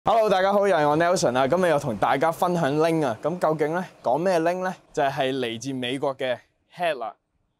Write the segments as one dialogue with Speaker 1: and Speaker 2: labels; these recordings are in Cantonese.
Speaker 1: Hello， 大家好，又係我 Nelson 啊，今日又同大家分享 link 啊，咁究竟咧講咩 link 咧？就係嚟自美國嘅 Head 啦。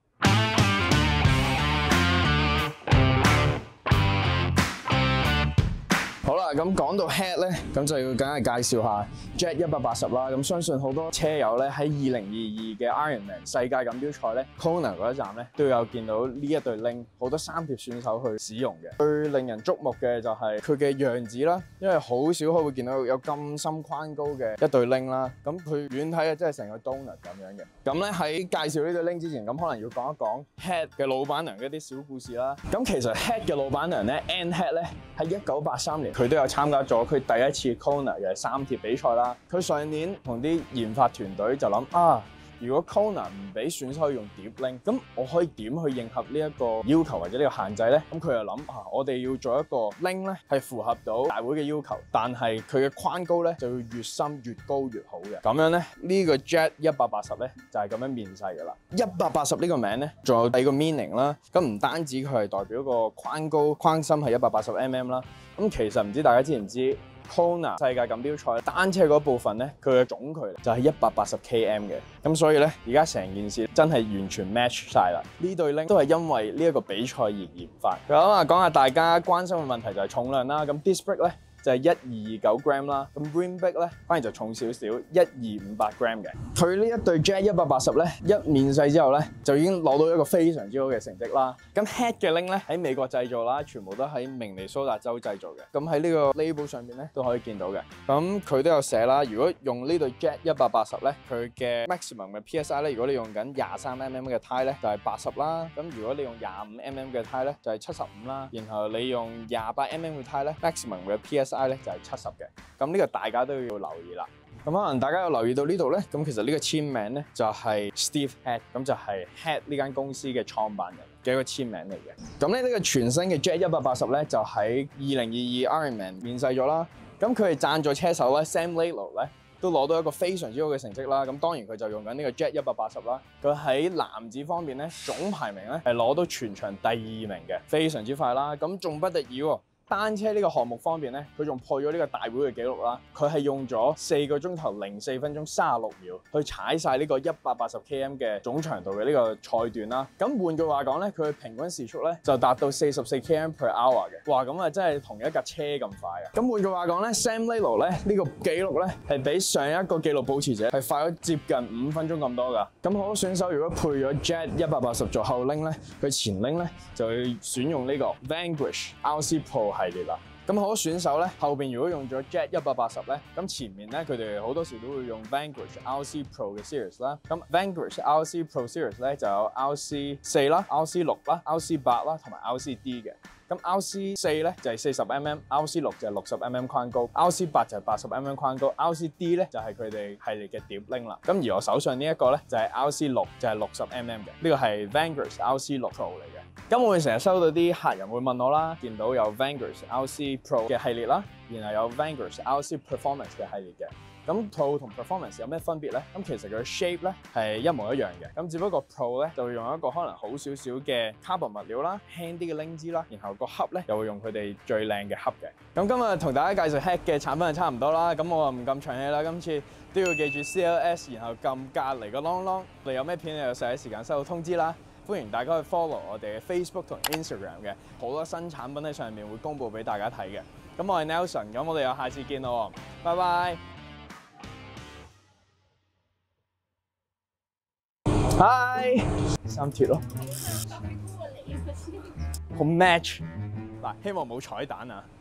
Speaker 1: 好啦，咁講到 Head 咧，咁就要梗係介紹下 Jet 180啦。咁相信好多車友咧喺2022嘅 Ironman 世界錦標賽咧 Kona 嗰一站咧都有見到呢一對 link， 好多三鐵選手去使用嘅。最令人矚目嘅就係佢嘅樣子啦，因為好少可會見到有咁深框高嘅一對 link 啦。咁佢遠睇啊，真係成個 donut 咁樣嘅。咁咧喺介紹呢對 link 之前，咁可能要講一講 Head 嘅老闆娘嘅一啲小故事啦。咁其實 Head 嘅老闆娘咧 Ann Head 咧喺1983年佢都有參加咗佢第一次 Kona 嘅三鐵比賽啦。佢上年同啲研發團隊就諗啊，如果 Kona 唔俾選手用碟 link， 咁我可以點去應合呢一個要求或者呢個限制咧？咁佢就諗啊，我哋要做一個 link 咧係符合到大會嘅要求，但係佢嘅框高咧就要越深越高越好嘅。咁樣咧呢個 Jet 180咧就係咁樣面世㗎啦。180呢個名咧仲有第二個 meaning 啦。咁唔單止佢係代表個框高框深係180mm 啦。咁其實唔知大家知唔知 Kona 世界錦標賽單車嗰部分咧，佢嘅總距離就係180km 嘅。咁所以咧，而家成件事真係完全 match 晒啦。呢對 link 都係因為呢一個比賽而研發。咁啊，講下大家關心嘅問題就係重量啦。咁 disc brake 咧就係1229g 啦，咁 rim brake 咧反而就重少少，1258g 嘅。佢呢一對 Jet 180咧一面世之後咧，就已經攞到一個非常之好嘅成績啦。咁 Head 嘅 link 咧喺美國製造啦，全部都喺明尼蘇達州製造嘅。咁喺呢個 label 上邊咧都可以見到嘅。咁佢都有寫啦，如果用呢對 Jet 180咧，佢嘅 maximum 嘅 PSI 咧，如果你用緊23mm 嘅胎咧，就係80啦。咁如果你用25mm 嘅胎咧，就係75啦。然後你用28mm 嘅胎咧 ，maximum 嘅 PSI 咧就係70嘅。咁呢個大家都要留意啦。咁可能大家有留意到呢度咧，咁其實呢個簽名咧就係 Steve Head， 咁就係 Head 呢間公司嘅創辦人嘅一個簽名嚟嘅。咁咧呢個全新嘅 Jet 180咧就喺2022 Ironman 面世咗啦。咁佢哋贊助車手咧 Sam Laidlow 咧都攞到一個非常之好嘅成績啦。咁當然佢就用緊呢個 Jet 180啦。佢喺男子方面咧總排名咧係攞到全場第2名嘅，非常之快啦。咁仲不得已喎。單車呢個項目方面咧，佢仲破咗呢個大會嘅紀錄啦。佢係用咗4個鐘頭04分鐘36秒去踩晒呢個180km 嘅總長度嘅呢個賽段啦。咁換句話講咧，佢嘅平均時速咧就達到44km/h 嘅。哇，咁啊真係同一架車咁快啊！咁換句話講咧 ，Sam Laidlow 咧呢個紀錄咧係比上一個紀錄保持者係快咗接近5分鐘咁多㗎。咁好多選手如果配咗 Jet 180做後拎咧，佢前拎咧就會選用呢個 Vanquish RC Pro系列啦。咁好多選手咧後邊如果用咗 Jet 180咧，咁前面咧佢哋好多時都會用 Vanquish RC Pro 嘅 series 啦。咁 Vanquish RC Pro series 咧就有 RC4 啦、RC6 啦、RC8啦同埋 RC-D 嘅。咁 RC4 咧就係40mm，RC6 就係60mm 框高，RC8 就係80mm 框高，RC-D 咧就係佢哋系列嘅碟 link 啦。咁而我手上呢一個咧就係 RC6，就係60mm 嘅，呢個係 Vanquish RC6 Pro 嚟嘅。咁我會成日收到啲客人會問我啦，見到有 Vanquish RC Pro 嘅系列啦，然後有 Vanquish RC Performance 嘅系列嘅。咁 Pro 同 Performance 有咩分別咧？咁其實佢嘅 shape 咧係一模一樣嘅，咁只不過 Pro 咧就會用一個可能好少少嘅 carbon 物料啦，輕啲嘅拎枝啦，然後個盒咧又會用佢哋最靚嘅盒嘅。咁今日同大家介紹 Head 嘅產品係差唔多啦，咁我唔咁長氣啦，今次都要記住 CLS， 然後撳隔離個啷啷，你有咩片你就第一時間收到通知啦。歡迎大家去 follow 我哋嘅 Facebook 同 Instagram 嘅，好多新產品喺上面會公佈俾大家睇嘅。咁我係 Nelson， 咁我哋又下次見咯，拜拜。Hi， 三鐵咯，好 match 嗱，希望冇彩蛋啊！